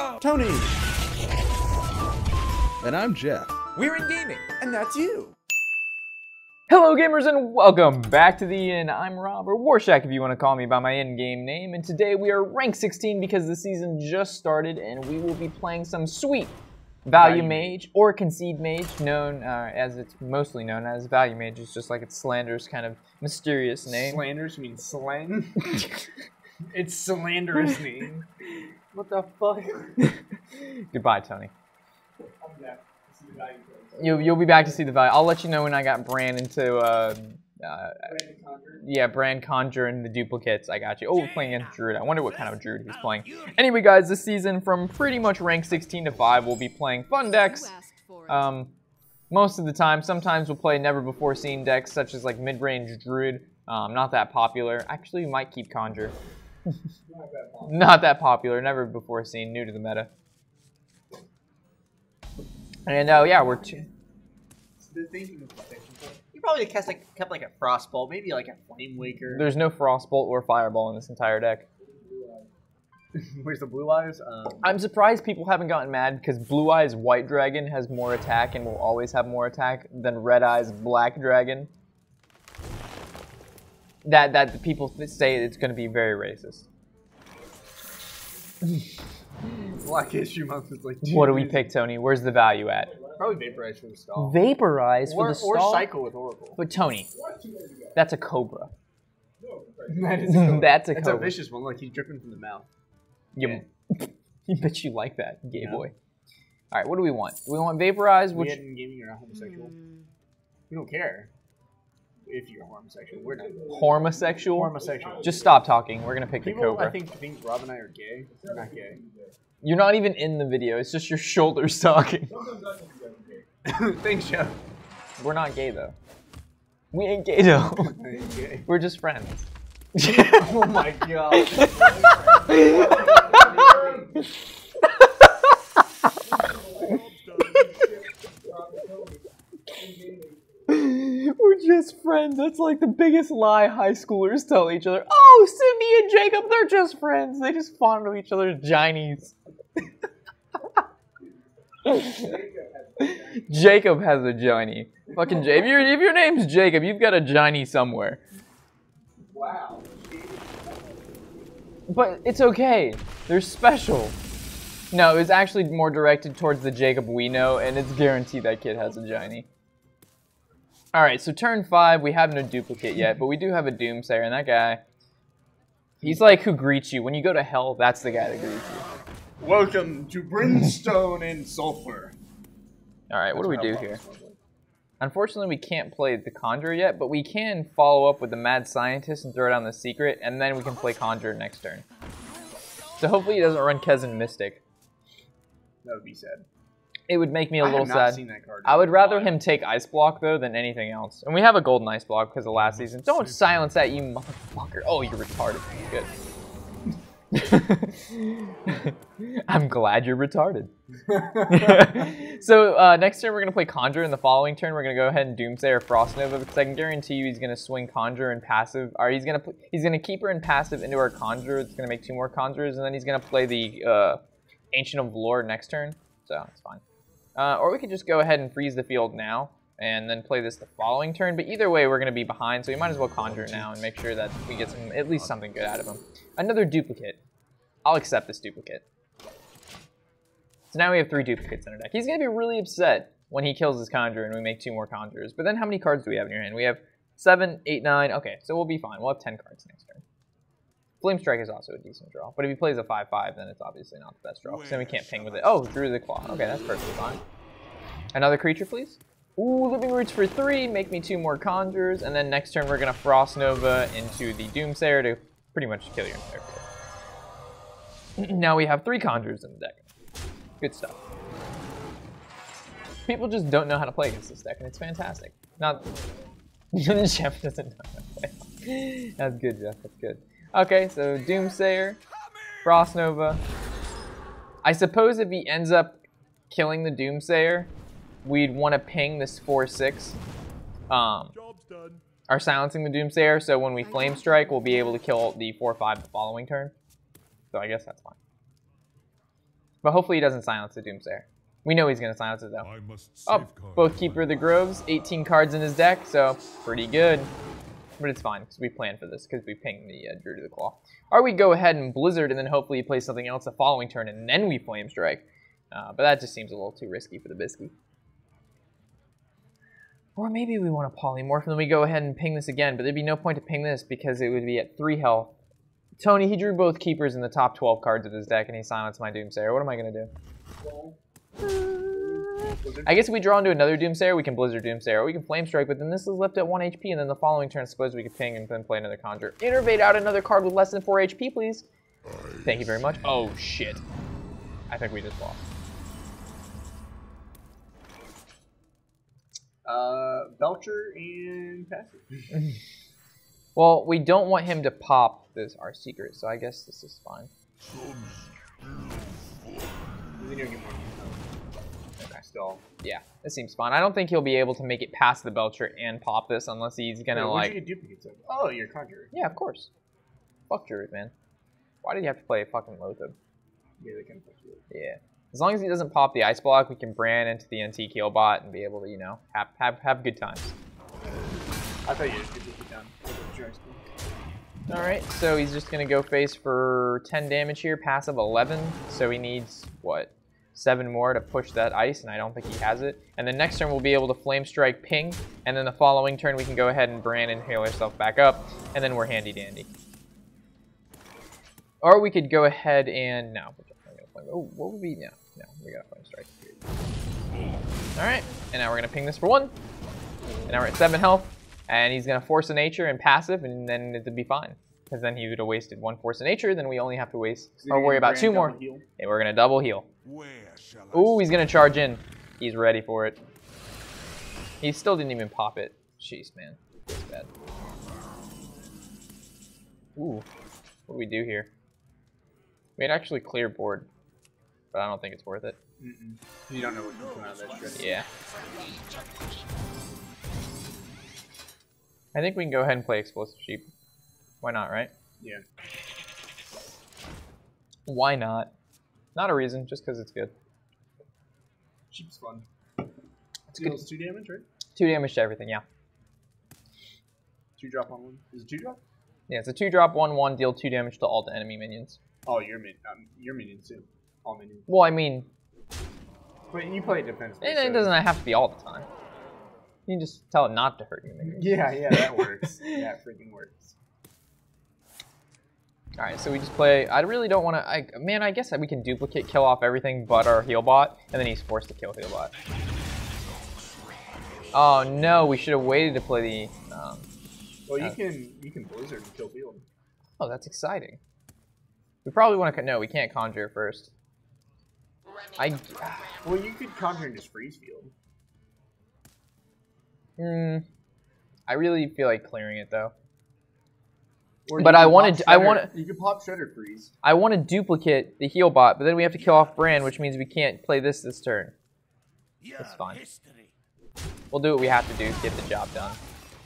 Tony. And I'm Jeff. We're in gaming. And that's you. Hello gamers and welcome back to the Inn. I'm Rob, or Warshack if you want to call me by my in-game name, and today we are rank 16 because the season just started and we will be playing some sweet Value Mage, or Concede Mage, known as it's mostly known as Value Mage. It's just like it's Slander's kind of mysterious name. Slander's means slang? It's slanderous name. What the fuck? Goodbye, Tony. You'll be back to see the value. I'll let you know when I got Bran into Bran Conjure and the duplicates. I got you. Oh, we're playing against Druid. I wonder what kind of Druid he's playing. Anyway, guys, this season from pretty much rank 16 to 5, we'll be playing fun decks. Most of the time, sometimes we'll play never before seen decks such as like mid-range Druid. Not that popular. Actually, we might keep Conjure. Not that popular. Never before seen. New to the meta. And yeah, we're You probably kept like a Frostbolt, maybe like a Flame Waker. There's no Frostbolt or Fireball in this entire deck. Where's the Blue Eyes? I'm surprised people haven't gotten mad because Blue Eyes White Dragon has more attack and will always have more attack than Red Eyes Black Dragon. That the people say it's going to be very racist. Black History Month is like. What do we pick, Tony? Where's the value at? Probably Vaporize for the stall. Vaporize for the stall? Or Cycle with Oracle. But Tony, that's a Cobra. That is a That's a Cobra. It's a vicious one. Look, he's dripping from the mouth. You bet you like that, gay boy. All right, what do we want? Do we want Vaporize? Which in gaming or homosexual? We don't care if you're homosexual. We're not. Homosexual? Homosexual. Just stop talking. We're gonna pick the People, Cobra. I think Rob and I are gay. We're not gay. You're not even in the video. It's just your shoulders talking. Thanks, Jeff. We're not gay though. We ain't gay though. Ain't gay. We're just friends. Oh my god. We're just friends. That's like the biggest lie high schoolers tell each other. Oh, Cindy and Jacob, they're just friends. They just fondle each other's ginies. Jacob has a giny. Fucking Jacob. If your name's Jacob, you've got a giny somewhere. Wow. But it's okay. They're special. No, it's actually more directed towards the Jacob we know, and it's guaranteed that kid has a giny. Alright, so turn 5, we have no duplicate yet, but we do have a Doomsayer, and that guy, he's like who greets you. When you go to hell, that's the guy that greets you. Welcome to Brimstone and Sulfur. Alright, what do we do here? Unfortunately, we can't play the Conjurer yet, but we can follow up with the Mad Scientist and throw down the Secret, and then we can play Conjurer next turn. So hopefully he doesn't run Kez and Mystic. That would be sad. It would make me a little I have not sad. seen that card. I would rather him take Ice Block, though, than anything else. And we have a Golden Ice Block because of last season. Don't silence that, you motherfucker. Oh, you're retarded. Good. I'm glad you're retarded. So, next turn we're going to play Conjure. In the following turn, we're going to go ahead and Doomsayer Frost Nova because I can guarantee you he's going to swing Conjure and passive. Or he's going to keep her in passive into our Conjure. It's going to make 2 more Conjures. And then he's going to play the Ancient of Lore next turn. So, it's fine. Or we could just go ahead and freeze the field now, and then play this the following turn. But either way, we're going to be behind, so we might as well Conjure now and make sure that we get at least something good out of him. Another duplicate. I'll accept this duplicate. So now we have 3 duplicates in our deck. He's going to be really upset when he kills his Conjurer and we make 2 more Conjurers. But then how many cards do we have in your hand? We have 7, 8, 9. Okay, so we'll be fine. We'll have 10 cards next turn. Flame Strike is also a decent draw, but if he plays a 5/5, then it's obviously not the best draw, because then we can't ping with it. Oh, Drew the Claw. Okay, that's perfectly fine. Another creature, please. Ooh, Living Roots for 3, make me 2 more Conjures, and then next turn we're going to Frost Nova into the Doomsayer to pretty much kill your entire field. Now we have 3 Conjures in the deck. Good stuff. People just don't know how to play against this deck, and it's fantastic. Not... Jeff doesn't know how to play. That's good, Jeff. That's good. Okay, so Doomsayer, Frost Nova. I suppose if he ends up killing the Doomsayer, we'd want to ping this 4/6. Are silencing the Doomsayer, so when we Flame Strike, we'll be able to kill the 4/5 the following turn. So I guess that's fine. But hopefully he doesn't silence the Doomsayer. We know he's going to silence it, though. Oh, both Keeper of the Groves, 18 cards in his deck, so pretty good. But it's fine, because we planned for this, because we pinged the Druid of the Claw. Or we go ahead and Blizzard, and then hopefully he plays something else the following turn, and then we Flame Strike. But that just seems a little too risky for the Bisky. Or maybe we want to Polymorph, and then we go ahead and ping this again, but there'd be no point to ping this, because it would be at 3 health. Tony, he drew both Keepers in the top 12 cards of his deck, and he silenced my Doomsayer. What am I going to do? I guess if we draw into another Doomsayer, we can Blizzard Doomsayer, or we can Flame Strike, but then this is left at 1 HP, and then the following turn, suppose we could ping and then play another Conjure. Innervate out another card with less than 4 HP, please. Thank you very much. Oh, shit. I think we just lost. Belcher and passive. Well, we don't want him to pop our secret, so I guess this is fine. Okay. Still. Yeah, this seems fine. I don't think he'll be able to make it past the Belcher and pop this unless he's gonna like. Where'd you get duplicates of? Oh, you're Conjurer. Yeah, of course. Fuck Druid, man. Why did you have to play a fucking Lothab? Yeah, they can fuck you. Yeah. As long as he doesn't pop the Ice Block, we can brand into the NT Keelbot and be able to, you know, have good times. I thought you just did it down. Alright, so he's just going to go face for 10 damage here, passive 11, so he needs, what, 7 more to push that ice, and I don't think he has it. And then next turn we'll be able to Flame Strike ping, and then the following turn we can go ahead and brand and heal ourselves back up, and then we're handy dandy. Or we could go ahead and, no, oh, what would we, no, we got a Flame Strike. Alright, and now we're going to ping this for 1, and now we're at 7 health. And he's going to Force of Nature and passive, and then it'd be fine. Because then he would have wasted 1 Force of Nature, then we only have to waste, or worry about 2 more. And we're going to double heal. Ooh, he's going to charge in. He's ready for it. He still didn't even pop it. Jeez, man. That's bad. Ooh, what do we do here? We'd actually clear board, but I don't think it's worth it. You don't know what can come out of that shred. Yeah. I think we can go ahead and play Explosive Sheep. Why not, right? Yeah. Why not? Not a reason, just because it's good. Sheep's fun. It's good. It's 2 damage, right? 2 damage to everything, yeah. 2-drop on 1. Is it 2-drop? Yeah, it's a 2-drop 1/1, deal 2 damage to all the enemy minions. Oh, your minions too. All minions. Well, I mean... But you play defense. It doesn't have to be all the time. You can just tell it not to hurt your minions. Yeah, that works. That freaking works. Alright, so we just play... I really don't want to... Man, I guess we can duplicate, kill off everything but our heal bot, and then he's forced to kill heal bot. Oh no, we should have waited to play the... well, you can Blizzard and kill field. Oh, that's exciting. We probably want to... No, we can't Conjure first. Well, you could Conjure and just freeze field. I really feel like clearing it though. Or but I want to. You can pop Shredder Freeze. I want to duplicate the heal bot, but then we have to kill off Brand, which means we can't play this turn. That's fine. We'll do what we have to do to get the job done.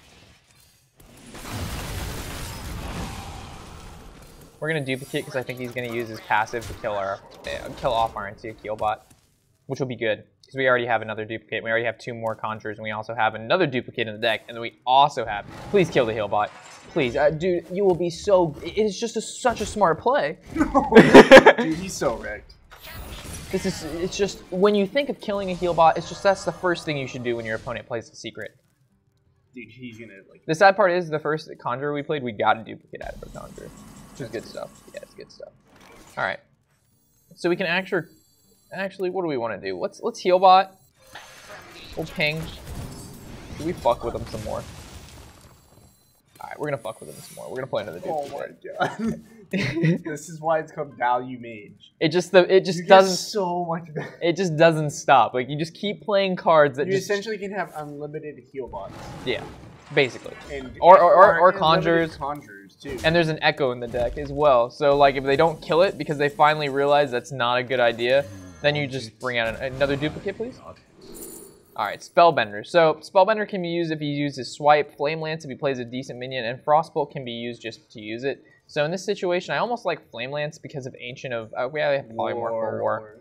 We're gonna duplicate because I think he's gonna use his passive to kill off our anti-heal bot, which will be good. Because we already have another duplicate. We already have 2 more Conjurers, and we also have another duplicate in the deck. And then we also have... Please kill the Healbot. Please. Dude, you will be so... It is just such a smart play. Dude, he's so wrecked. It's just... When you think of killing a Healbot, it's just that's the first thing you should do when your opponent plays a secret. Dude, he's gonna, like... The sad part is, the first Conjurer we played, we got a duplicate out of a Conjurer. Which is good stuff. Yeah, it's good stuff. Alright. So we can Actually, what do we want to do? Let's heal bot. We'll ping. Do we fuck with him some more? Alright, we're gonna fuck with him some more. We're gonna play another duplicate. Oh my god. This is why it's called value mage. It just doesn't so much better. It just doesn't stop. Like you just keep playing cards that you essentially can have unlimited heal bots. Yeah. Basically. And or conjures. Conjures too. And there's an echo in the deck as well. So like if they don't kill it because they finally realize that's not a good idea, then you just bring out another duplicate, please. Alright, Spellbender. So, Spellbender can be used if he uses Swipe, Flame Lance if he plays a decent minion, and Frostbolt can be used just to use it. So in this situation, I almost like Flame Lance because of Ancient of... we have Polymorph for War.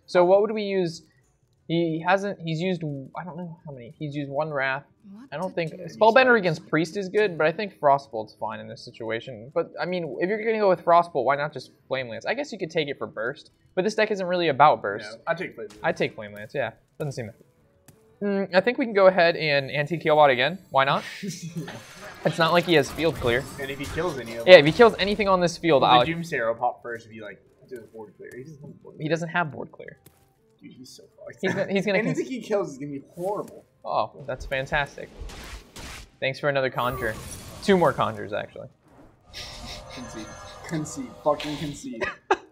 So what would we use? He's used, I don't know how many. He's used 1 Wrath. I don't think, Spellbender against Priest is good, but I think Frostbolt's fine in this situation. But, I mean, if you're going to go with Frostbolt, why not just Flame Lance? I guess you could take it for Burst, but this deck isn't really about Burst. Yeah, I'd take Flame Lance. I'd take Flame Lance, yeah. Doesn't seem like I think we can go ahead and anti-Keelbot again. Why not? It's not like he has field clear. And if he kills any of them. Yeah, if he kills anything on this field, well, the Doomsayer will pop first if he, like, does board clear. He doesn't have board clear. Dude, he's so fucked. He's gonna anything he kills is gonna be horrible. Oh, that's fantastic. Thanks for another conjure. 2 more conjures, actually. Concede. Fucking concede.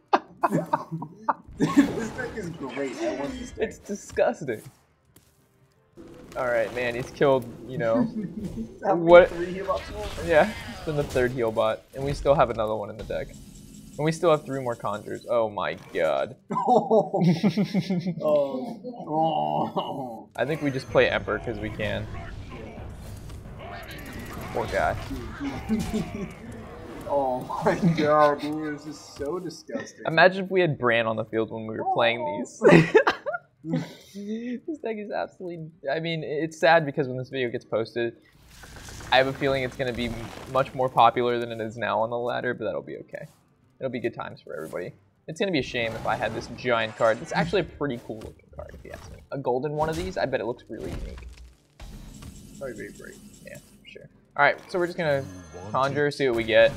This deck is great. I want this deck. It's disgusting. Alright, man, he's killed, you know. What? 3 heal bots more? Yeah, it's been the 3rd heal bot. And we still have another one in the deck. And we still have 3 more conjures. Oh my god. I think we just play Emperor because we can. Poor guy. Oh my god, dude, this is so disgusting. Imagine if we had Bran on the field when we were playing these. This deck is absolutely... I mean, it's sad because when this video gets posted, I have a feeling it's going to be much more popular than it is now on the ladder, but that'll be okay. It'll be good times for everybody. It's going to be a shame if I had this giant card. It's actually a pretty cool looking card, if you ask me. A golden one of these, I bet it looks really unique. Probably very great. Yeah, for sure. Alright, so we're just going to conjure, see what we get.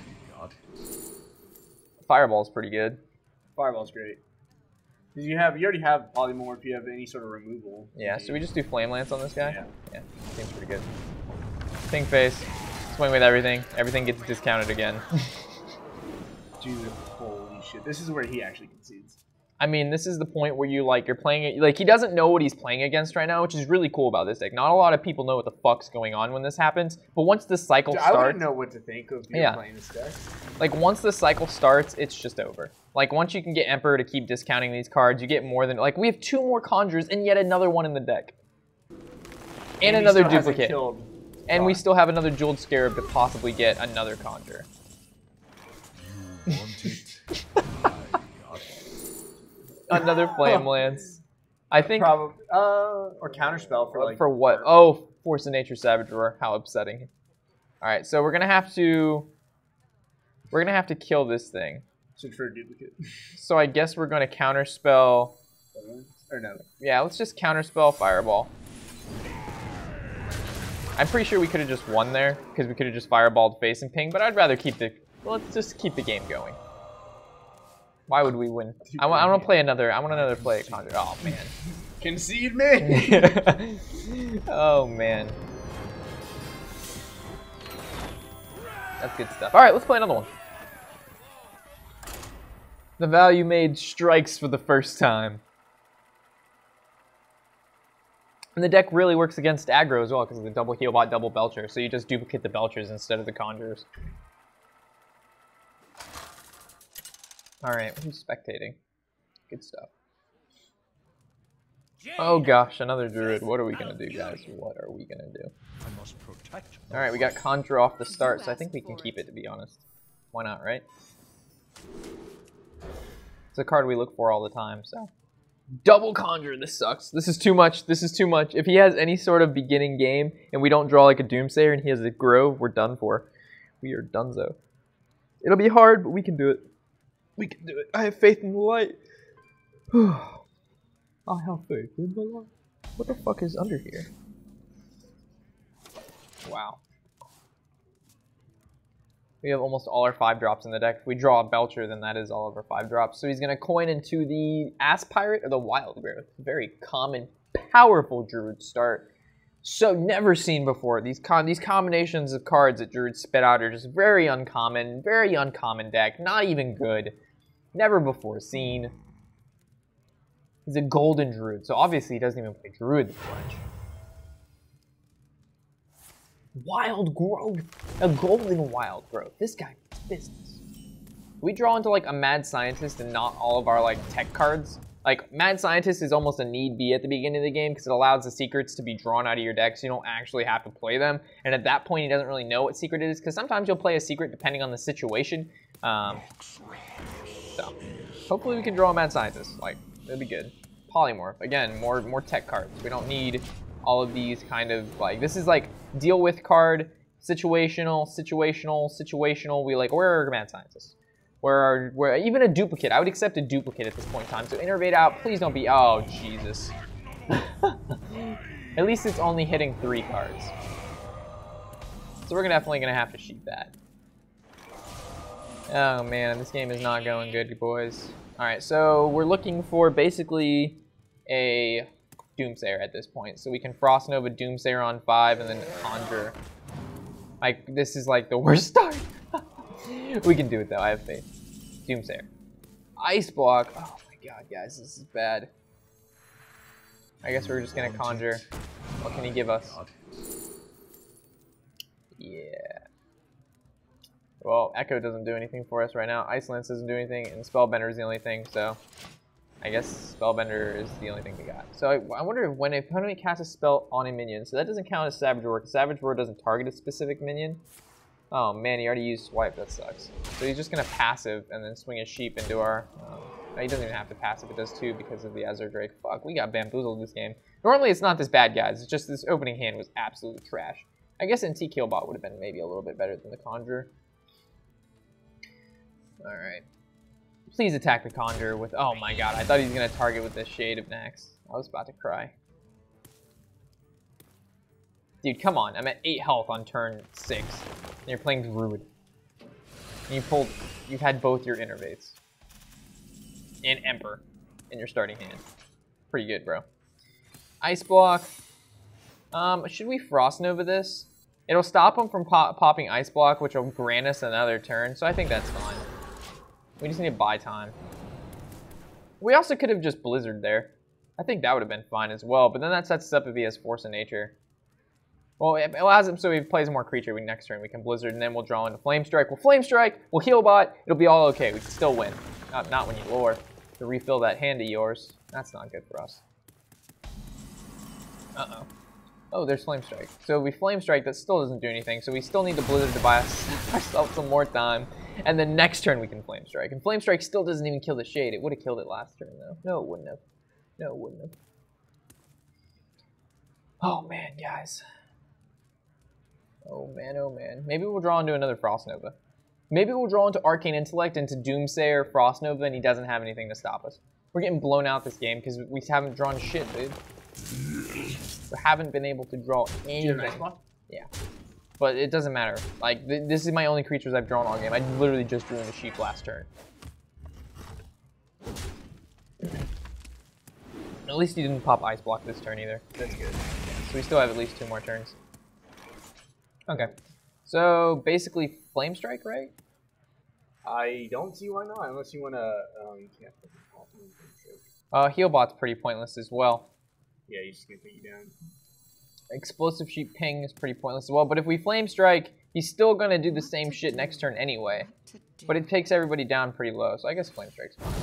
Fireball's pretty good. Fireball's great. Because you already have Polymorph if you have any sort of removal. Yeah, so we just do Flame Lance on this guy? Yeah. Seems pretty good. Pink face, swing with everything. Everything gets discounted again. Jesus, holy shit. This is where he actually concedes. I mean, this is the point where you're playing it, like, he doesn't know what he's playing against right now, which is really cool about this deck. Not a lot of people know what the fuck's going on when this happens, but once the cycle starts... I wouldn't know what to think of you playing this deck. Like, once the cycle starts, it's just over. Like, once you can get Emperor to keep discounting these cards, you get more than... Like, we have 2 more Conjures and yet another one in the deck. And another duplicate. And we still have another Jeweled Scarab to possibly get another Conjure. You want it? Another Flame Lance. I think... Probably, or Counterspell for, like... For what? Oh, Force of Nature Savage Roar. How upsetting. Alright, so we're gonna have to... We're gonna have to kill this thing. Search for a duplicate. So I guess we're gonna Counterspell... Or no. Yeah, let's just Counterspell Fireball. I'm pretty sure we could have just won there, because we could have just Fireballed face and ping, but I'd rather keep the... Well, let's just keep the game going. Why would we win? I want to play another... I want another play at Conjure. Oh, man. Concede me! Oh, man. That's good stuff. Alright, let's play another one. The value made strikes for the first time. And the deck really works against aggro as well, because of the double Healbot, double Belcher, so you just duplicate the Belchers instead of the Conjurers. Alright, who's spectating? Good stuff. Oh gosh, another Druid. What are we gonna do, guys? What are we gonna do? Alright, we got Conjure off the start, so I think we can keep it, to be honest. Why not, right? It's a card we look for all the time, so... Double Conjure, this sucks. This is too much, this is too much. If he has any sort of beginning game, and we don't draw like a Doomsayer, and he has a Grove, we're done for. We are donezo. It'll be hard, but we can do it. We can do it. I have faith in the light. I have faith in the light. What the fuck is under here? Wow. We have almost all our 5-drops in the deck. If we draw a Belcher, then that is all of our 5-drops. So he's going to coin into the Ass Pirate or the Wild Growth. Very common, powerful Druid start. So never seen before. These combinations of cards that Druids spit out are just very uncommon deck. Not even good. Never before seen. He's a golden Druid, so obviously he doesn't even play Druid this much. Wild Growth. A golden Wild Growth. This guy is business. We draw into like a Mad Scientist and not all of our like tech cards. Like, Mad Scientist is almost a need be at the beginning of the game because it allows the secrets to be drawn out of your deck so you don't actually have to play them. And at that point, he doesn't really know what secret it is because sometimes you'll play a secret depending on the situation. So, hopefully we can draw a Mad Scientist. Like, It'll be good. Polymorph. Again, more tech cards. We don't need all of these kind of, like, this is like deal with card, situational. We like, where are mad scientists? Where even a duplicate. I would accept a duplicate at this point in time. So innervate out. Please don't be, oh, Jesus. At least it's only hitting 3 cards. So we're definitely gonna have to sheep that. Oh man, this game is not going good, boys. Alright, so we're looking for basically a Doomsayer at this point. So we can Frost Nova Doomsayer on 5 and then Conjure. Like, this is like the worst start. We can do it though, I have faith. Doomsayer. Ice Block. Oh my god, guys, this is bad. I guess we're just gonna Conjure. What can he give us? Yeah. Well, Echo doesn't do anything for us right now. Ice Lance doesn't do anything, and Spellbender is the only thing, so I guess Spellbender is the only thing we got. So I wonder if when an opponent casts a spell on a minion, so that doesn't count as Savage Roar, because Savage Roar doesn't target a specific minion. Oh man, he already used Swipe, that sucks. So he's just gonna passive and then swing his sheep into our... he doesn't even have to passive, it does too because of the Azure Drake. Fuck, we got bamboozled this game. Normally it's not this bad, guys, it's just this opening hand was absolutely trash. I guess NT Killbot would have been maybe a little bit better than the Conjure. Alright. Please attack the Conjure with... Oh my god, I thought he was going to target with this Shade of Nax. I was about to cry. Dude, come on. I'm at 8 health on turn 6. And you're playing Druid. And you've had both your Innervates. And Emperor in your starting hand. Pretty good, bro. Ice Block. Should we Frost Nova this? It'll stop him from popping Ice Block, which will grant us another turn, so I think that's fine. We just need to buy time. We also could have just Blizzard there. I think that would have been fine as well, but then that sets us up if he has Force of Nature. Well, it allows him so if he plays more creature next turn, we can Blizzard, and then we'll draw into Flame Strike. We'll Flame Strike, we'll Heal Bot, it'll be all okay. We can still win. Not when you lure. To refill that hand of yours. That's not good for us. Uh-oh. Oh, there's Flame Strike. So we Flame Strike, that still doesn't do anything, so we still need the Blizzard to buy ourselves some more time. And then next turn we can Flame Strike. And Flame Strike still doesn't even kill the Shade. It would have killed it last turn, though. No, it wouldn't have. No, it wouldn't have. Oh, man, guys. Oh, man, oh, man. Maybe we'll draw into another Frost Nova. Maybe we'll draw into Arcane Intellect, into Doomsayer, Frost Nova, and he doesn't have anything to stop us. We're getting blown out this game because we haven't drawn shit, dude. We haven't been able to draw anything. Yeah. But it doesn't matter. Like, this is my only creatures I've drawn all game. I literally just drew into Sheep last turn. At least he didn't pop Ice Block this turn either. That's good. So we still have at least 2 more turns. Okay. So, basically, Flame Strike, right? I don't see why not, unless you want to... you can't put Heal Bot's pretty pointless as well. Yeah, you're just going to take you down. Explosive Sheep Ping is pretty pointless as well, but if we Flame Strike, he's still going to do the same shit next turn anyway. But it takes everybody down pretty low, so I guess Flame Strike's fine.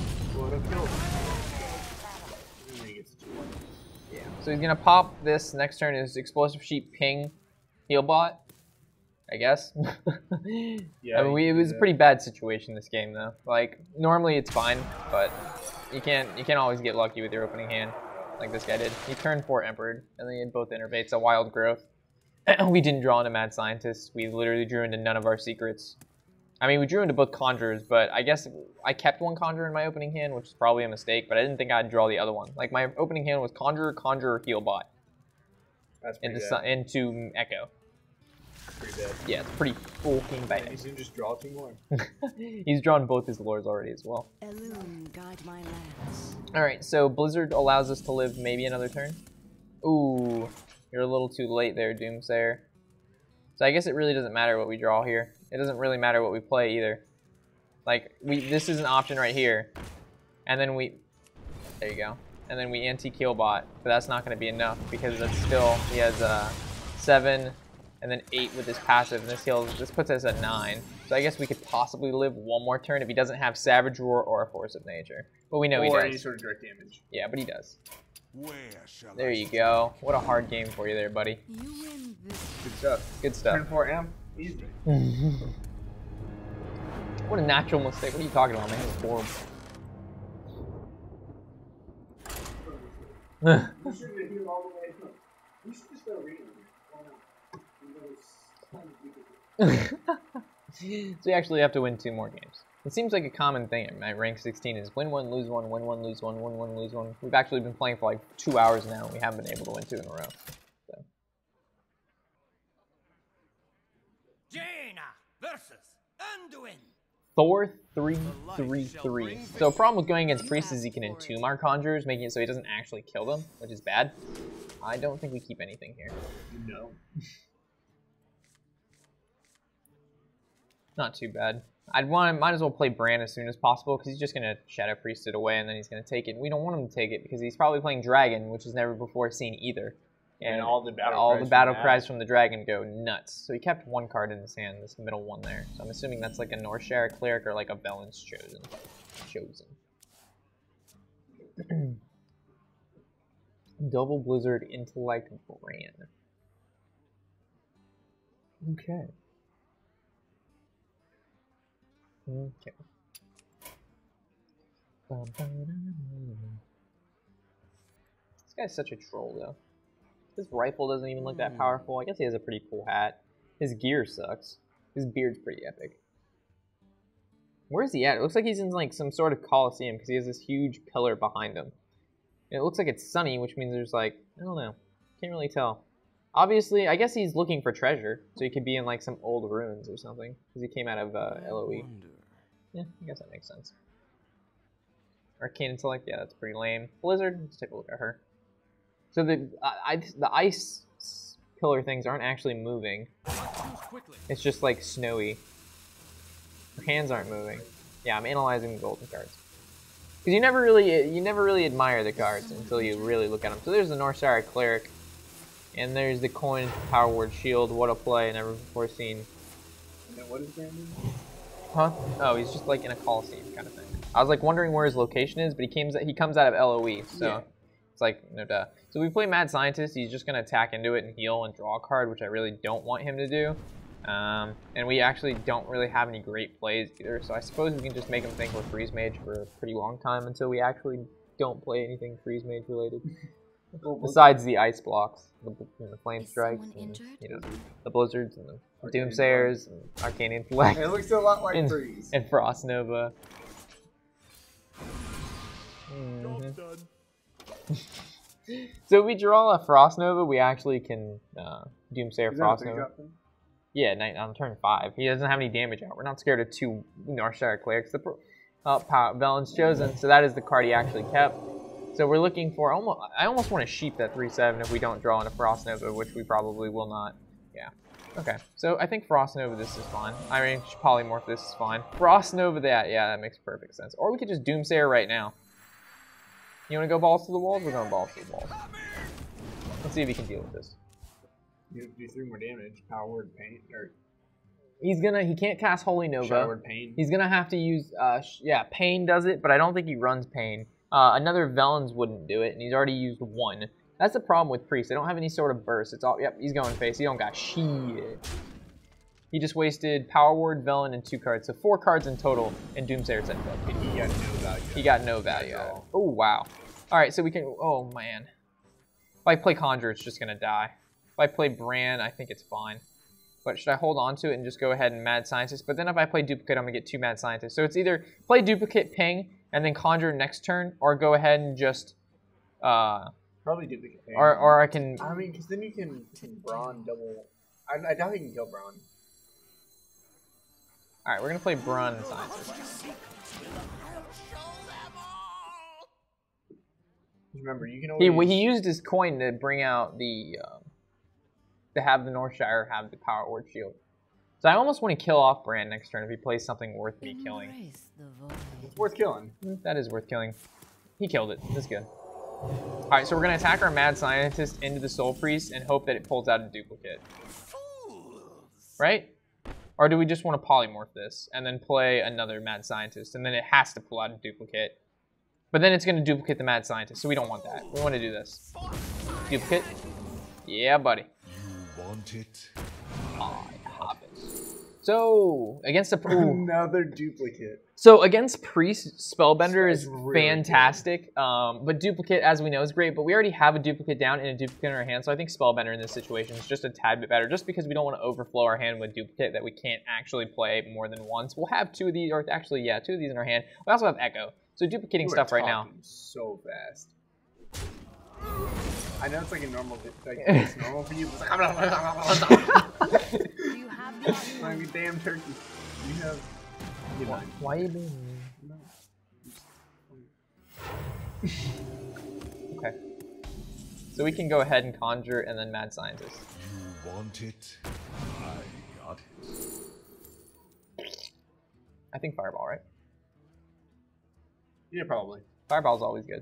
Yeah, so he's going to pop this next turn is Explosive Sheep Ping Heal Bot, I guess. Yeah, I mean, it was a pretty bad situation this game, though. Like, normally it's fine, but you can't always get lucky with your opening hand. Like this guy did. He turned 4 Emperor, and then he had both Innervates, a Wild Growth. We didn't draw into Mad Scientist. We literally drew into none of our secrets. I mean, we drew into both Conjurers, but I guess I kept one Conjurer in my opening hand, which is probably a mistake, but I didn't think I'd draw the other one. Like, my opening hand was Conjurer, Conjurer, Heal Bot. That's pretty into Echo. Pretty bad. Yeah, it's pretty fucking bad. He's gonna just draw 2 more. He's drawn both his lures already as well. Guide my lands. Alright, so Blizzard allows us to live maybe another turn. Ooh, you're a little too late there, Doomsayer. So I guess it really doesn't matter what we draw here. It doesn't really matter what we play either. Like, this is an option right here. And then there you go. And then we anti-Killbot, but that's not going to be enough because that's still, he has 7 and then 8 with his passive, and this puts us at 9. So I guess we could possibly live 1 more turn if he doesn't have Savage Roar or a Force of Nature. But we know he does. Or any sort of direct damage. Yeah, but he does. There you go. What a hard game for you there, buddy. You win this. Good stuff. Good stuff. Turn 4 M. Easy. What a natural mistake. What are you talking about, man? It's horrible. You shouldn't have healed all the way up. You should just go reading it. Why not? So you actually have to win 2 more games. It seems like a common thing at my rank 16 is win 1, lose 1, win 1, lose 1, win 1, lose 1. We've actually been playing for like 2 hours now, and we haven't been able to win 2 in a row. So. Jaina versus Anduin. Thor 3-3-3. So a problem with going against Priest is he can entomb our Conjurers, making it so he doesn't actually kill them, which is bad. I don't think we keep anything here. No. Not too bad. Might as well play Bran as soon as possible because he's just gonna Shadow Priest it away and then he's gonna take it. We don't want him to take it because he's probably playing Dragon, which is never before seen either. And all the battle cries from the Dragon go nuts. So he kept 1 card in his hand, this middle one there. So I'm assuming that's like a Warshack Cleric or like a Belen's Chosen. Double Blizzard Intellect Bran. Okay. Okay. This guy's such a troll, though. His rifle doesn't even look that powerful. I guess he has a pretty cool hat. His gear sucks. His beard's pretty epic. Where's he at? It looks like he's in like some sort of coliseum because he has this huge pillar behind him. And it looks like it's sunny, which means there's like, I don't know. Can't really tell. Obviously, I guess he's looking for treasure, so he could be in like some old ruins or something because he came out of LOE. Yeah, I guess that makes sense. Arcane Intellect, yeah, that's pretty lame. Blizzard, let's take a look at her. So the ice pillar things aren't actually moving. It's just like snowy. Her hands aren't moving. Yeah, I'm analyzing the golden cards. Because you never really admire the cards until you really look at them. So there's the Northshire Cleric, and there's the coin Power Word Shield. What a play, never before seen. And then what is Brandon? Huh? Oh, he's just like in a coliseum kind of thing. I was like wondering where his location is, but he comes out of LOE, so yeah. It's like no duh. So we play Mad Scientist. He's just gonna attack into it and heal and draw a card, which I really don't want him to do. And we actually don't really have any great plays either, so I suppose we can just make him think we're Freeze Mage for a pretty long time until we actually don't play anything Freeze Mage related. Besides the ice blocks, the flame strikes, and, the blizzards, and the doomsayers, and arcane intellect. It looks a lot like Freeze. And Frost Nova. So if we draw a Frost Nova, we actually can Doomsayer Frost Nova. Yeah, on turn 5. He doesn't have any damage out. We're not scared of 2 Northshire Clerics. Belen's Chosen, so that is the card he actually kept. So we're looking for I almost want to sheep that 3/7 if we don't draw in a Frost Nova, which we probably will not. Yeah. Okay. So I think Frost Nova this is fine. I mean, Polymorph this is fine. Frost Nova that, yeah, that makes perfect sense. Or we could just Doomsayer right now. You want to go balls to the walls? We're going balls to the walls. Let's see if he can deal with this. You have to do 3 more damage. Power Word Pain. Or he can't cast Holy Nova. Shadow Word Pain. He's gonna have to use yeah, Pain does it, but I don't think he runs Pain. Another Velen's wouldn't do it, and he's already used 1. That's the problem with Priest. They don't have any sort of burst. It's all, yep, he's going face. He don't got shit. He just wasted Power Word, Velen, and 2 cards. So 4 cards in total, and Doomsayer said fuck it. He got no value. He got no value out of it. Oh, wow. Alright, so we can, oh man. If I play Conjure, it's just gonna die. If I play Bran, I think it's fine. But should I hold on to it and just go ahead and Mad Scientist? But then if I play Duplicate, I'm gonna get 2 Mad Scientists. So it's either play Duplicate, Ping, and then Conjure next turn, or go ahead and just, probably Duplicate Ping. Or I can... I mean, because then you can Brawn double... I doubt you can kill Brawn. Alright, we're gonna play Brawn and Scientist. Remember, you can always... He used his coin to bring out the... to have the Northshire have the Power Word Shield. So I almost want to kill off Bran next turn if he plays something worth me killing. It's worth killing. That is worth killing. He killed it. That's good. Alright, so we're going to attack our Mad Scientist into the Soul Priest and hope that it pulls out a duplicate. Right? Or do we just want to polymorph this and then play another Mad Scientist and then it has to pull out a duplicate? But then it's going to duplicate the Mad Scientist, so we don't want that. We want to do this. Duplicate? Yeah, buddy. You want it? I have it. So against a Another duplicate. So against Priest, Spellbender This is guy's really fantastic, but Duplicate, as we know, is great, but we already have a Duplicate down and a Duplicate in our hand, so I think Spellbender in this situation is just a tad bit better, just because we don't want to overflow our hand with Duplicate that we can't actually play more than once. We'll have two of these, or actually, yeah, two of these in our hand. We also have Echo, so duplicating You are stuff right now. talking so fast. I know it's like a normal, like it's normal for you, but it's like, Do you have the like a damn turkey. You have. You know, Why are you being mean? Okay. So we can go ahead and conjure and then Mad Scientist. You want it? I got it. I think Fireball, right? yeah, probably. Fireball's always good.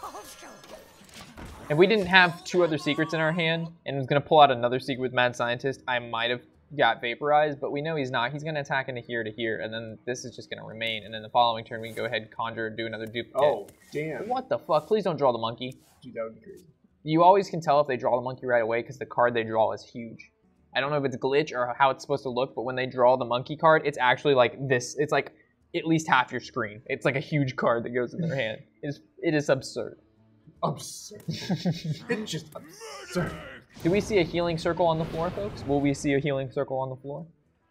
If we didn't have two other secrets in our hand and was going to pull out another secret with Mad Scientist, I might have got vaporized, but we know he's not. He's going to attack into here to here, and then this is just going to remain. And then the following turn, we can go ahead and conjure and do another duplicate. Oh, damn. What the fuck? Please don't draw the monkey. Dude, that would be crazy. You always can tell if they draw the monkey right away because the card they draw is huge. I don't know if it's glitch or how it's supposed to look, but when they draw the monkey card, it's actually like this. It's like at least half your screen. It's like a huge card that goes in their hand. It is absurd. Absurd. It's just absurd. Do we see a healing circle on the floor, folks? Will we see a healing circle on the floor?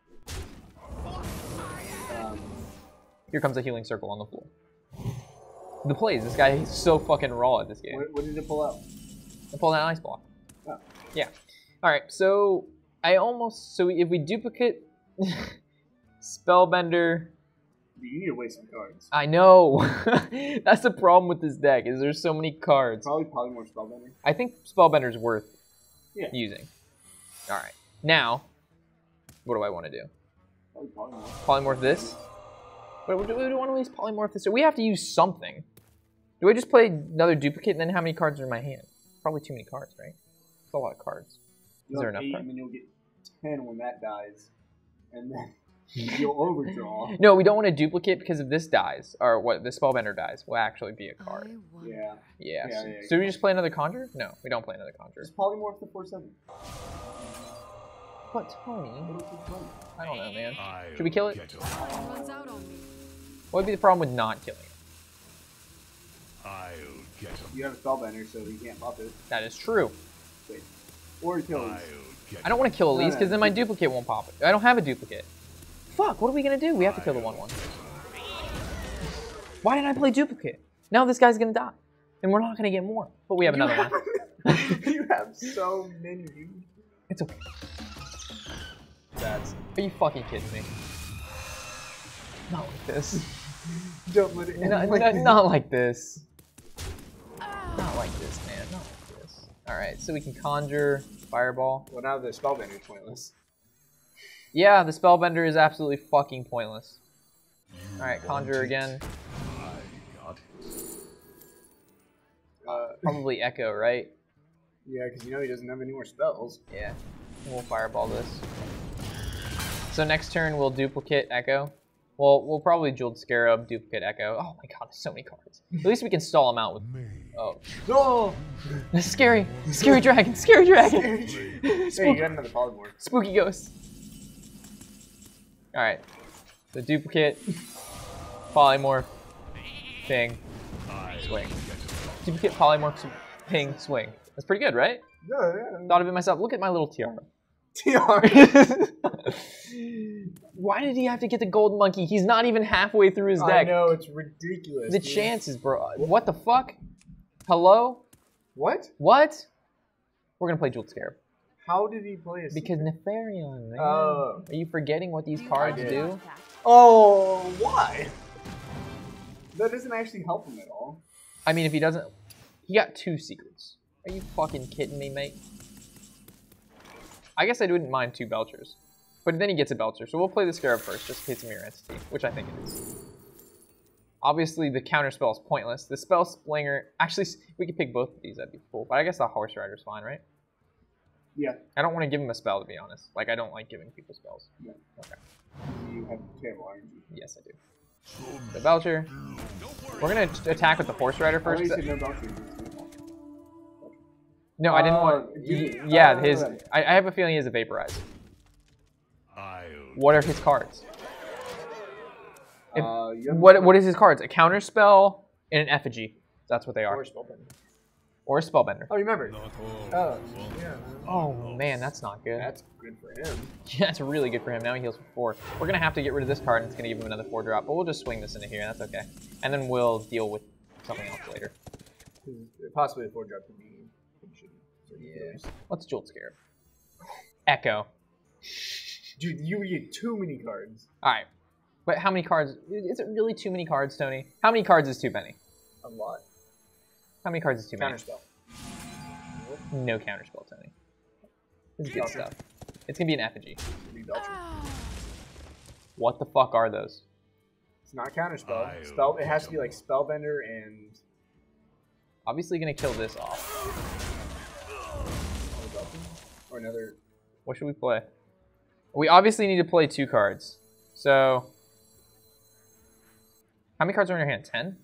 Here comes a healing circle on the floor. The plays. This guy is so fucking raw at this game. What did it pull out? I pulled out an ice block. Oh. Yeah. All right. So if we duplicate Spellbender. You need to waste some cards. I know. That's the problem with this deck. Is there's so many cards. Probably more Spellbender. I think Spellbender's worth using. All right. Now, what do I want to do? Probably Polymorph this. Wait, do we want to use polymorph this? So we have to use something. Do I just play another duplicate and then how many cards are in my hand? Probably too many cards, right? It's a lot of cards. Is there enough 8, cards? and then you'll get 10 when that dies. And then you'll overdraw. No, we don't want to duplicate because if this dies, or what, the Spellbender dies, will actually be a card. Yeah. Yeah. Yeah, So we just play another Conjure? No, we don't play another Conjure. Just polymorph the 4/7. What, Tony? I don't know, man. I'll Should we kill it? get him. runs out on me? What would be the problem with not killing it? I'll get him. You have a Spellbender, so you can't buff it. That is true. Wait. Or kill it. I'll get I don't want to kill Elise No. because then my duplicate won't pop it. I don't have a duplicate. Fuck, what are we going to do? We have to kill the 1/1. Why didn't I play duplicate? Now this guy's going to die. And we're not going to get more. But we have another one. You have so many, dude. It's okay. Are you fucking kidding me? Not like this. Don't let it Not like this. Not like this, man. Not like this. Alright, so we can conjure Fireball. Well, now the Spellbender is pointless. Yeah, the Spellbender is absolutely fucking pointless. You Alright, want conjure it? again. I got it. Probably Echo, right? Yeah, because you know he doesn't have any more spells. Yeah. We'll Fireball this. So next turn we'll duplicate Echo. Well, we'll probably Jeweled Scarab, duplicate Echo. Oh my god, there's so many cards. At least we can stall them out with... Oh. Oh! Scary! Scary dragon! Scary dragon! Hey, you got another polymorph. Spooky ghost. Alright. So duplicate, polymorph, ping, swing. Duplicate, polymorph, ping, swing. That's pretty good, right? Yeah. Thought of it myself. Look at my little tiara. TR. Why did he have to get the gold monkey? He's not even halfway through his deck. I know, it's ridiculous. The dude. chances, bro. What the fuck? Hello? What? What? We're gonna play Jeweled Scarab. How did he play a Because Nefarion, man. Oh. Are you forgetting what these cards did. do? Oh, why? That doesn't actually help him at all. I mean, if he doesn't... He got 2 secrets. Are you fucking kidding me, mate? I guess I wouldn't mind 2 Belchers. But then he gets a Belcher, so we'll play the Scarab first, just in case it's a mirror entity, which I think it is. Obviously, the counter spell is pointless. The Spell Slinger... Actually, we could pick both of these, that'd be cool. But I guess the Horse Rider's fine, right? Yeah. I don't want to give him a spell, to be honest. Like, I don't like giving people spells. Yeah. Okay. You have terrible RNG. Yes, I do. The Belcher. We're going to attack with the Horse Rider first. You said no Belcher. No, I didn't want... you- Yeah, his... I have a feeling he has a Vaporize. I'll What are his cards? You have What is his cards? A counter spell and an effigy. That's what they are. Or spellbender. Or a spellbender. Oh, you remember? Not all. Oh, yeah. Oh man, that's not good. That's good for him. Yeah, that's really good for him. Now he heals for 4. We're gonna have to get rid of this card, and it's gonna give him another 4-drop. But we'll just swing this into here. That's okay. And then we'll deal with something else later. Possibly a 4-drop could be. Yeah. What's Jolt Scarab? Echo. Dude, you get too many cards. All right. But how many cards? Is it really too many cards, Tony? How many cards is too many? A lot. How many cards is too many? Counterspell. No counterspell, Tony. This is good stuff. It's gonna be an effigy. What the fuck are those? It's not counterspell. Spell. It has to be like spellbender and. Obviously gonna kill this off. Or another. What should we play? We obviously need to play 2 cards. So, how many cards are in your hand? 10?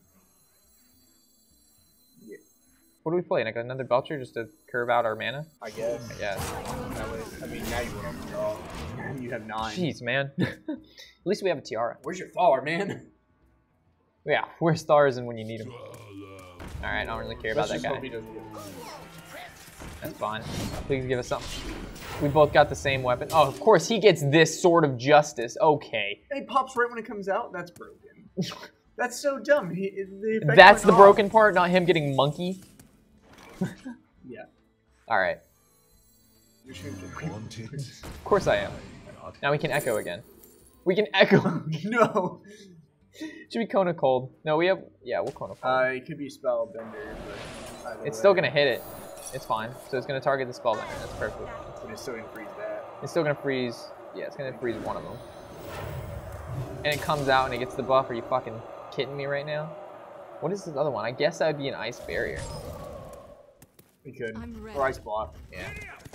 Yeah. What do we play? Like another Belcher just to curve out our mana? I guess. I guess. That way, I mean, now you won't draw. You have 9. Jeez, man. At least we have a tiara. Where's your flower, man? Yeah, where's stars and when you need them? Alright, I don't really care about that Let's just guy. hope he doesn't get That's fine. Please give us something. We both got the same weapon. Oh, of course, he gets this Sword of Justice. Okay. And he pops right when it comes out? That's broken. That's so dumb. That's the broken part, not him getting monkey. Yeah. Alright. You're shooting. Of course I am. Now we can echo again. We can echo. No. Should we Kona Cold? No, we have... Yeah, we'll Kona Cold. It could be spellbender, but... It's still going to hit it. It's fine. So it's going to target the spellbender. That's perfect. But it's still going to freeze that. It's still going to freeze... Yeah, it's going to freeze one of them. And it comes out and it gets the buff. Are you fucking kidding me right now? What is this other one? I guess that would be an ice barrier. We could. I'm ready. Or ice block. Yeah.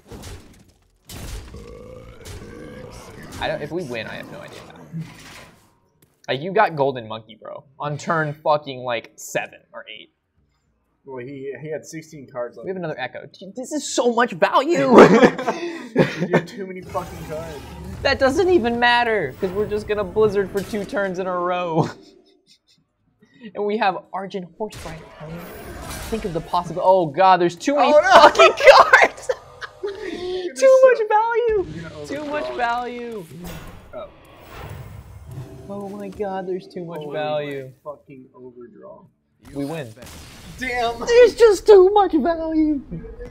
If we win, I have no idea how. Like, you got Golden Monkey, bro. On turn fucking, like, 7 or 8. Well, he had 16 cards left. We have another Echo. Dude, this is so much value! You have too many fucking cards. That doesn't even matter, because we're just gonna Blizzard for 2 turns in a row. And we have Argent Horsebright coming. Think of the possible. Oh god, there's too many fucking cards! Too much value! Too much value! Oh. Oh my god, there's too much value. Fucking overdraw. We win. Damn! There's just too much value!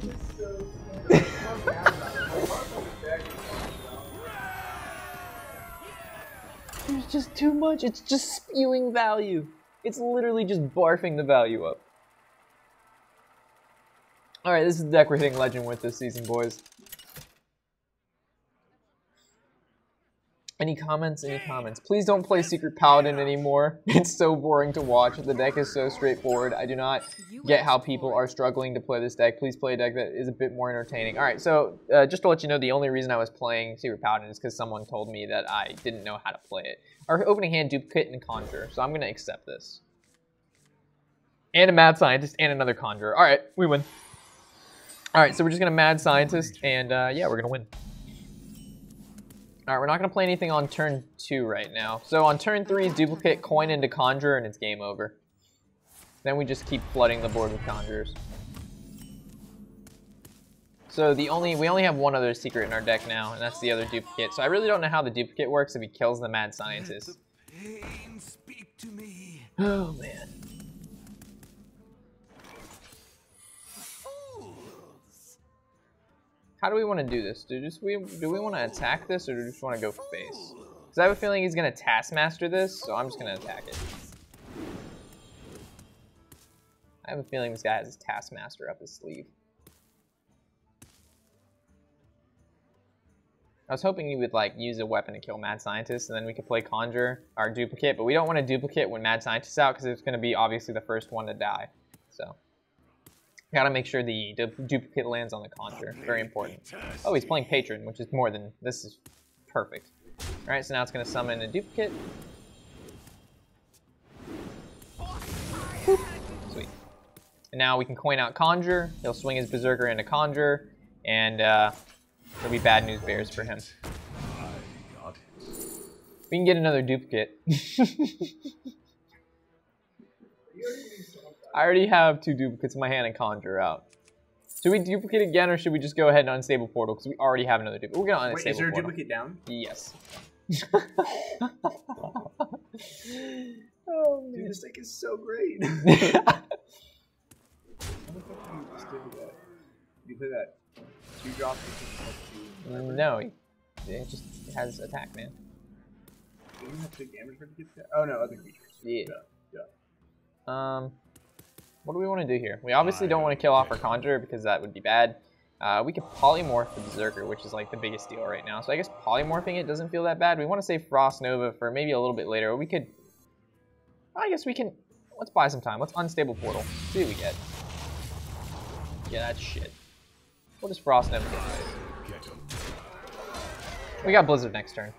There's just too much. It's just spewing value. It's literally just barfing the value up. Alright, this is the deck we're hitting Legend with this season, boys. Any comments? Any comments? Please don't play Secret Paladin anymore. It's so boring to watch. The deck is so straightforward. I do not get how people are struggling to play this deck. Please play a deck that is a bit more entertaining. Alright, so just to let you know, the only reason I was playing Secret Paladin is because someone told me that I didn't know how to play it. Our opening hand, Duplicate and Conjure, so I'm going to accept this. And a Mad Scientist and another Conjurer. Alright, we win. Alright, so we're just going to Mad Scientist, and yeah, we're going to win. Alright, we're not going to play anything on turn 2 right now. So on turn 3 is Duplicate, coin into Conjurer, and it's game over. Then we just keep flooding the board with Conjurers. So we only have one other secret in our deck now, and that's the other Duplicate. So I really don't know how the Duplicate works if he kills the Mad Scientist. Pain, speak to me. Oh, man. How do we want to do this? Do we want to attack this, or do we just want to go face? Because I have a feeling he's going to Taskmaster this, so I'm just going to attack it. I have a feeling this guy has his Taskmaster up his sleeve. I was hoping he would like use a weapon to kill Mad Scientist, and then we could play Conjure, our Duplicate, but we don't want to Duplicate when Mad Scientist's out, because it's going to be obviously the first one to die. So, gotta make sure the Duplicate lands on the Conjure. Very important. Oh, he's playing Patron, which is more than... This is perfect. Alright, so now it's going to summon a Duplicate. Boop. Sweet. And now we can coin out Conjure. He'll swing his Berserker into Conjure, and it'll be bad news bears for him. I got it. We can get another duplicate. I already have 2 duplicates in my hand and conjure out. Should we duplicate again, or should we just go ahead and unstable portal? Because we already have another duplicate. We're gonna unstable portal. Wait, is there a duplicate down? Yes. Oh, man. Dude, this deck is so great. How the fuck do you just do that? You play that 2-drop? No, it just has attack, man. You don't have to take damage for it to get that? Oh no, other creatures. Yeah. Yeah. What do we want to do here? We obviously don't want to kill off our Conjurer because that would be bad. We could polymorph the Berserker, which is like the biggest deal right now. So I guess polymorphing it doesn't feel that bad. We want to save Frost Nova for maybe a little bit later. We could... I guess we can... Let's buy some time. Let's unstable portal. See what we get. Yeah, that's shit. What does Frost Nova get? We got Blizzard next turn.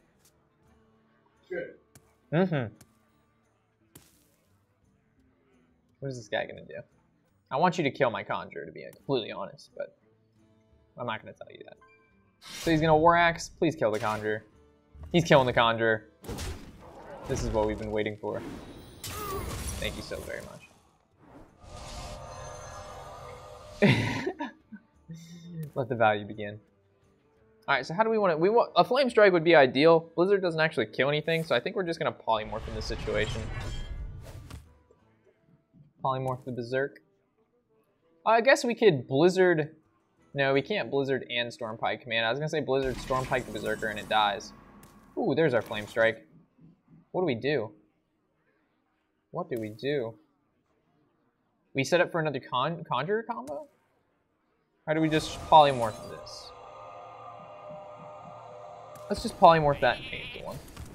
Good. Mm-hmm. What is this guy gonna do? I want you to kill my Conjurer, to be completely honest, but I'm not gonna tell you that. So he's gonna War Axe. Please kill the Conjurer. He's killing the Conjurer. This is what we've been waiting for. Thank you so very much. Let the value begin. All right, so how do we want to? A Flame Strike would be ideal. Blizzard doesn't actually kill anything, so I think we're just gonna polymorph in this situation. Polymorph the Berserk. I guess we could Blizzard. No, we can't Blizzard and Stormpike command. I was gonna say Blizzard Stormpike the Berserker and it dies. Ooh, there's our Flame Strike. What do we do? What do we do? We set up for another Conjurer combo? Or do we just polymorph this? Let's just polymorph that and change the one.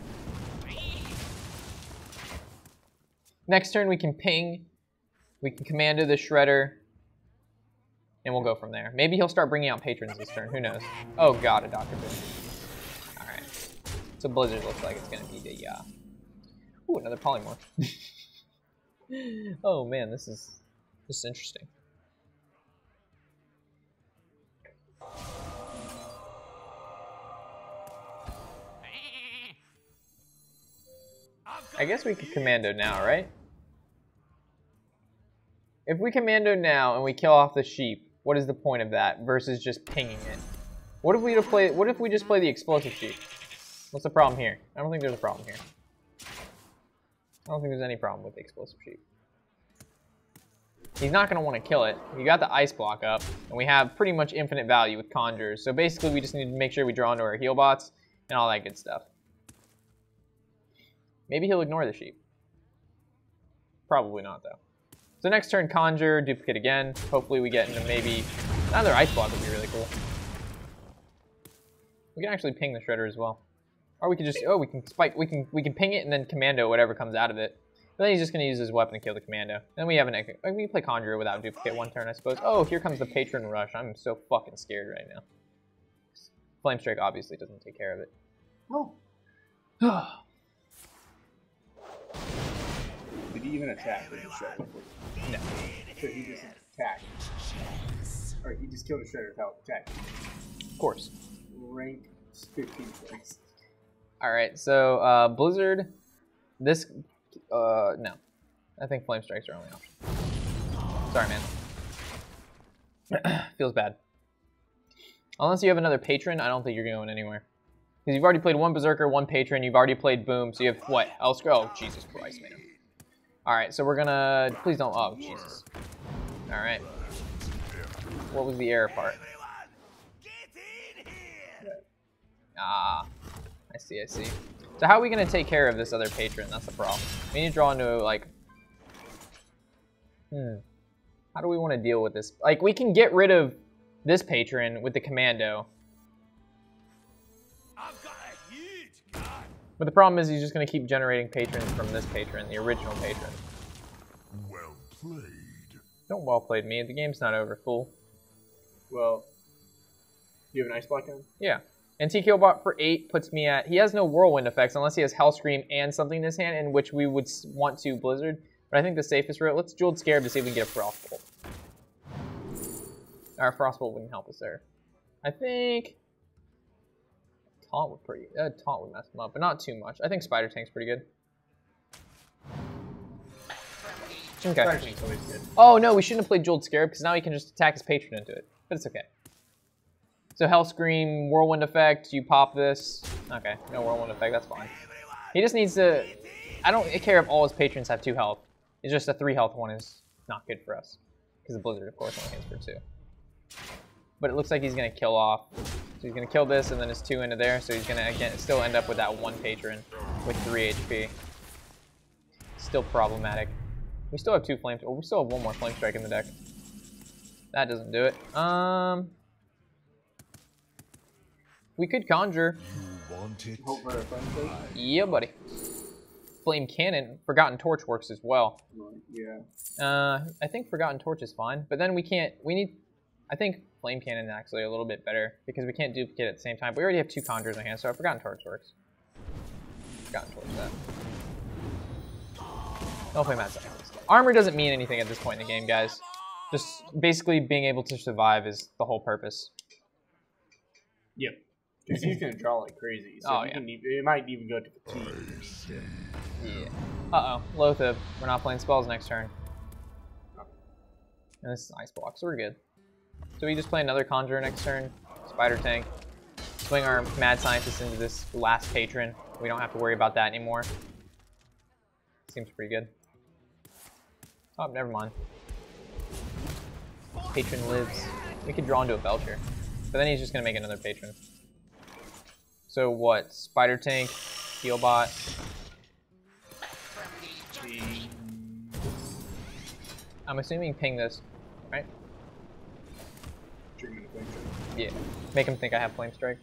Next turn we can ping. We can commando the Shredder. And we'll go from there. Maybe he'll start bringing out patrons this turn. Who knows? Oh god, a Dr. Boom. Alright. So Blizzard looks like it's going to be the... Ooh, another polymorph. Oh man, this is interesting. I guess we could commando now, right? If we commando now and we kill off the sheep, what is the point of that versus just pinging it? What if we just play the explosive sheep? What's the problem here? I don't think there's a problem here. I don't think there's any problem with the explosive sheep. He's not going to want to kill it. You got the ice block up, and we have pretty much infinite value with conjures. So basically, we just need to make sure we draw into our heal bots and all that good stuff. Maybe he'll ignore the sheep. Probably not, though. So next turn, conjure, duplicate again. Hopefully we get into maybe another ice block would be really cool. We can actually ping the Shredder as well. Or we could just, we can spike, we can ping it and then commando whatever comes out of it. But then he's just going to use his weapon to kill the commando. Then we have we can play Conjurer without duplicate one turn, I suppose. Oh, here comes the Patron Rush. I'm so fucking scared right now. Flame Strike obviously doesn't take care of it. Oh. Did he even attack with the Shredder? No. So he just attacked. Or he just killed a Shredder without attacking. Of course. Rank 15 points. Alright, so Blizzard, this, no. I think Flame Strike's our only option. Sorry, man. Feels bad. Unless you have another Patron, I don't think you're going anywhere. Because you've already played one Berserker, one Patron, you've already played Boom, so you have, what, Elsker? Oh, Jesus Christ, man. Alright, so we're gonna, please don't, oh, Jesus. Alright. What was the error part? Ah, I see, I see. So how are we gonna take care of this other Patron? That's the problem. We need to draw into, like, how do we want to deal with this? Like, we can get rid of this Patron with the Commando. But the problem is he's just going to keep generating patrons from this patron, the original patron. Well played. Don't well played me. The game's not over, fool. Well, do you have an ice block on? Yeah. And TKO bot for 8 puts me at... He has no whirlwind effects unless he has Hellscream and something in his hand, in which we would want to Blizzard. But I think the safest route... Let's Jeweled Scarab to see if we can get a Frostbolt. Our Frostbolt wouldn't help us there. I think... Taunt would mess him up, but not too much. I think Spider Tank's pretty good. Okay. Spider Tank's always good. Oh no, we shouldn't have played Jeweled Scarab because now he can just attack his patron into it. But it's okay. So Hell Scream, Whirlwind Effect, you pop this. Okay, no Whirlwind Effect, that's fine. He just needs to... I don't care if all his patrons have 2 health. It's just a 3 health one is not good for us. Because the Blizzard, of course, only hits for 2. But it looks like he's going to kill off. So he's going to kill this and then his 2 into there. So he's going to, again, still end up with that 1 patron with 3 HP. Still problematic. We still have 2 flames. Oh, we still have 1 more Flame Strike in the deck. That doesn't do it. We could conjure. You want it? Hope for a Flame Strike? Yeah, buddy. Flame Cannon. Forgotten Torch works as well. Yeah. I think Forgotten Torch is fine, but then we can't. We need. I think Flame Cannon is actually a little bit better because we can't duplicate at the same time. But we already have 2 conjures in hand, so Forgotten Torch works. Forgotten Torch that. Don't play Mad Scientist. Armor doesn't mean anything at this point in the game, guys. Just basically being able to survive is the whole purpose. Yep. Because he's going to draw like crazy. So it might even go to fatigue. Yeah. Uh-oh. Loatheb. We're not playing spells next turn. And this is Ice Block, so we're good. So we just play another Conjurer next turn. Spider Tank. Swing our Mad Scientist into this last patron. We don't have to worry about that anymore. Seems pretty good. Oh, never mind. Patron lives. We could draw into a Belcher. But then he's just going to make another patron. So what? Spider Tank, Healbot. I'm assuming ping this, right? Yeah. Make him think I have Flame Strike.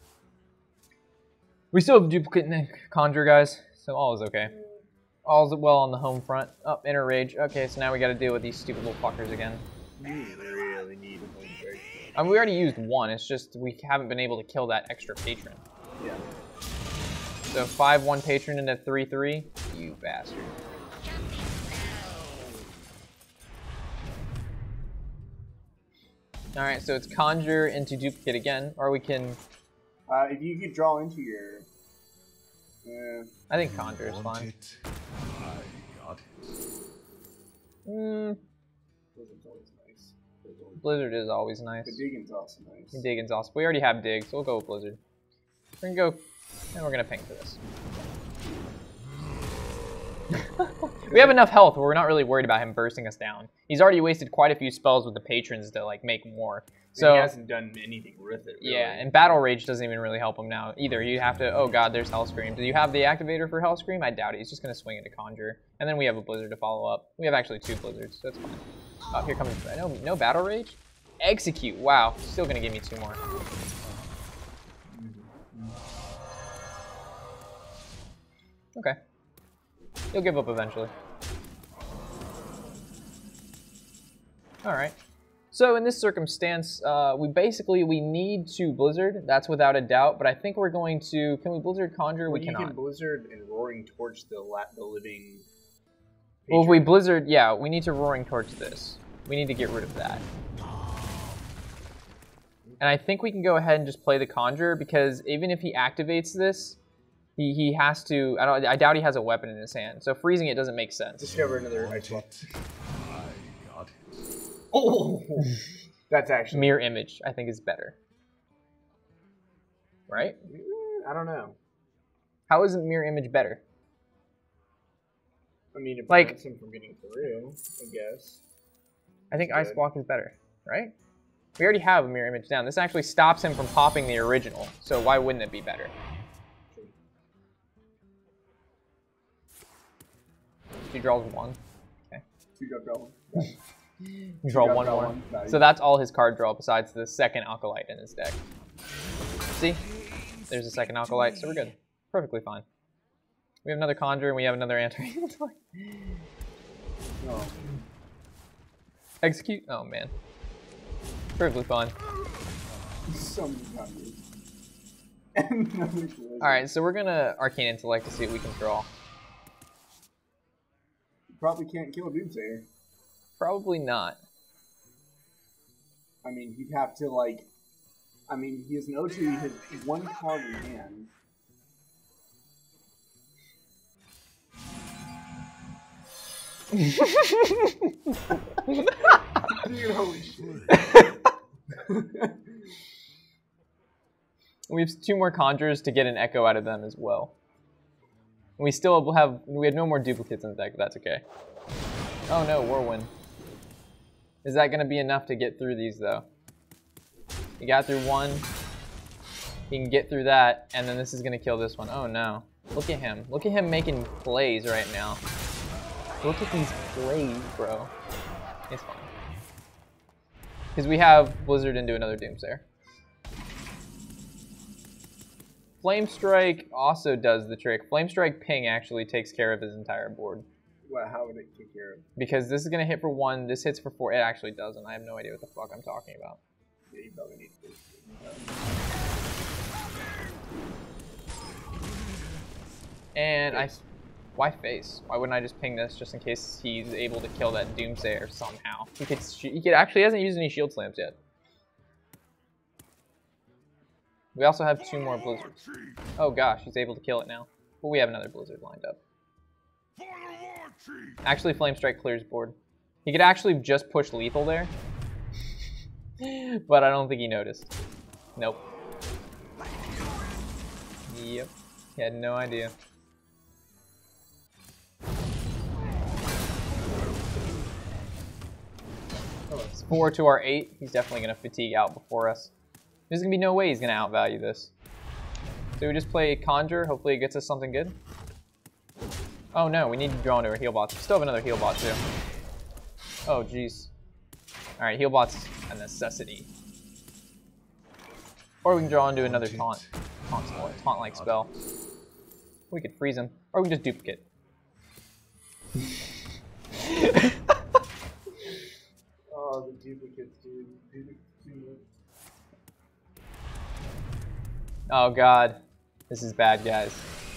We still have duplicate Conjure, guys, so all is okay. All's well on the home front. Oh, Inner Rage. Okay, so now we gotta deal with these stupid little fuckers again. You really need a Flame Strike. I mean, we already used 1, it's just we haven't been able to kill that extra patron. Yeah. So 5-1 patron into 3-3. You bastard. Alright, so it's Conjure into Duplicate again, or we can... if you could draw into your... I think Conjure is fine. I got it. Blizzard's always nice. Blizzard is always nice. The Digging's also nice. Digging's awesome. We already have Dig, so we'll go with Blizzard. We're gonna go, and we're gonna ping for this. We have enough health where we're not really worried about him bursting us down. He's already wasted quite a few spells with the patrons to like make more. So he hasn't done anything with it. Really. Yeah, and Battle Rage doesn't even really help him now either. You have to. Oh god, there's Hellscream. Do you have the activator for Hellscream? I doubt it. He's just gonna swing into Conjure, and then we have a Blizzard to follow up. We have actually 2 Blizzards, so that's fine. Oh, here comes no Battle Rage. Execute. Wow, still gonna give me 2 more. Okay. He'll give up eventually. Alright. So in this circumstance, we need to Blizzard. That's without a doubt. But I think we're going to... Can we Blizzard Conjure? We cannot. You can Blizzard and Roaring Torch the living... Well, if we Blizzard... Yeah, we need to Roaring Torch this. We need to get rid of that. And I think we can go ahead and just play the Conjure, because even if he activates this... He has to... I doubt he has a weapon in his hand, so freezing it doesn't make sense. Discover another ice block. I got it. Oh! That's actually... Mirror Image, I think, is better. Right? I don't know. How is Mirror Image better? I mean, it Like- prevents him from getting through, I guess. I think That's Ice good. Block is better, right? We already have a Mirror Image down. This actually stops him from popping the original, so why wouldn't it be better? He draws 1. Okay. 2-drop draw 1. Yeah. You draw 1 draw more. one. Nice. So that's all his card draw besides the second Alkalite in his deck. See? There's a second Alkalite, so we're good. Perfectly fine. We have another Conjure and we have another Anti. Oh. Execute? Oh man. Perfectly fine. So many times. Alright, so we're gonna Arcane Intellect to see what we can draw. Probably can't kill Doomsayer. Probably not. I mean, he'd have to, like... I mean, he has an O2, he has one card in hand. Dude, holy shit. We have 2 more Conjurers to get an Echo out of them as well. We still have, we have no more duplicates in the deck, but that's okay. Oh no, Whirlwind. Is that going to be enough to get through these though? He got through one. He can get through that, and then this is going to kill this one. Oh no. Look at him. Look at him making plays right now. Look at these plays, bro. It's fine. Because we have Blizzard into another Doomsayer. Flame Strike also does the trick. Flame Strike Ping actually takes care of his entire board. Well, how would it take care of it? Because this is going to hit for 1, this hits for 4. It actually doesn't. I have no idea what the fuck I'm talking about. Yeah, you probably need to do And why face? Why wouldn't I just ping this just in case he's able to kill that Doomsayer somehow? He could actually hasn't used any shield slams yet. We also have 2 more Blizzards. Oh gosh, he's able to kill it now. But we have another Blizzard lined up. Actually, Flame Strike clears board. He could actually just push lethal there. But I don't think he noticed. Nope. Yep. He had no idea. It's 4 to our 8. He's definitely going to fatigue out before us. There's going to be no way he's going to outvalue this. So we just play Conjure. Hopefully it gets us something good. Oh no, we need to draw into our heal bots. We still have another heal bot too. Oh jeez. Alright, heal bot's a necessity. Or we can draw into another taunt. Taunt-like spell. We could freeze him. Or we can just duplicate. Oh, the duplicates, dude. Duplicates. Oh god. This is bad, guys.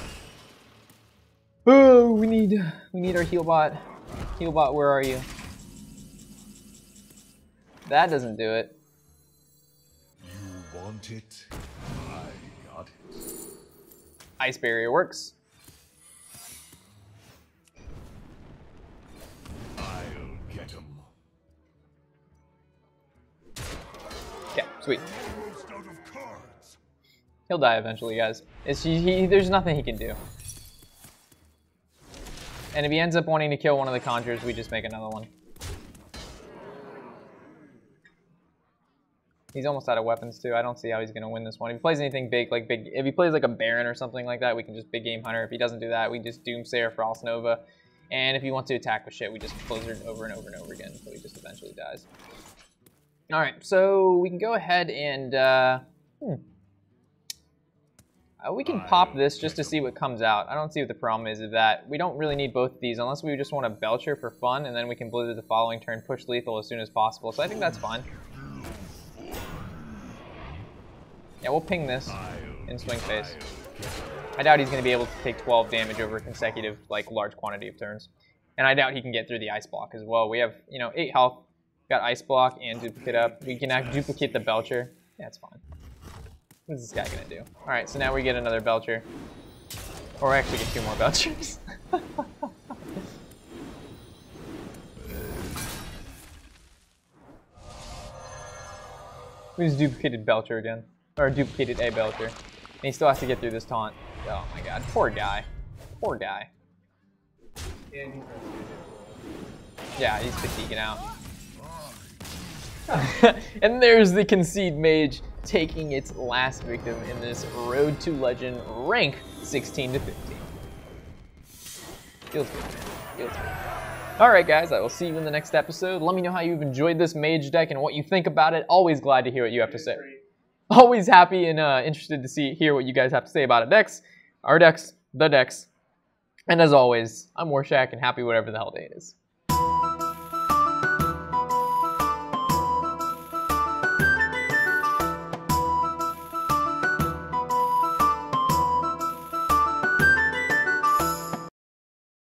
Oh, we need our heal bot. Heal bot, where are you? That doesn't do it. You want it? I got it. Ice barrier works. I'll get him. Okay, sweet. He'll die eventually, guys. There's nothing he can do. And if he ends up wanting to kill one of the Conjurers, we just make another one. He's almost out of weapons too. I don't see how he's going to win this one. If he plays anything big, if he plays like a Baron or something like that, we can just big game Hunter. If he doesn't do that, we just Doomsayer, Frost Nova. And if he wants to attack with shit, we just Blizzard over and over and over again until he just eventually dies. Alright, so we can go ahead and... we can pop this just to see what comes out. I don't see what the problem is of that. We don't really need both of these unless we just want a Belcher for fun, and then we can Blizzard the following turn, push lethal as soon as possible. So I think that's fine. Yeah, we'll ping this in swing phase. I doubt he's going to be able to take 12 damage over a consecutive, large quantity of turns. And I doubt he can get through the Ice Block as well. We have, 8 health. Got Ice Block and Duplicate up. We can duplicate the Belcher. Yeah, it's fine. What is this guy gonna do? Alright, so now we get another Belcher. Or actually get 2 more Belchers. We just duplicated Belcher again. Or duplicated a Belcher. And he still has to get through this taunt. Oh my god, poor guy. Poor guy. Yeah, he's fatiguing out. And there's the Concede Mage taking its last victim in this Road to Legend rank 16 to 15. Feels good, man. Feels good. Alright guys, I will see you in the next episode. Let me know how you've enjoyed this mage deck and what you think about it. Always glad to hear what you have to say. Always happy and interested to hear what you guys have to say about it. Decks, our decks, the decks. And as always, I'm Warshack and happy whatever the hell day it is.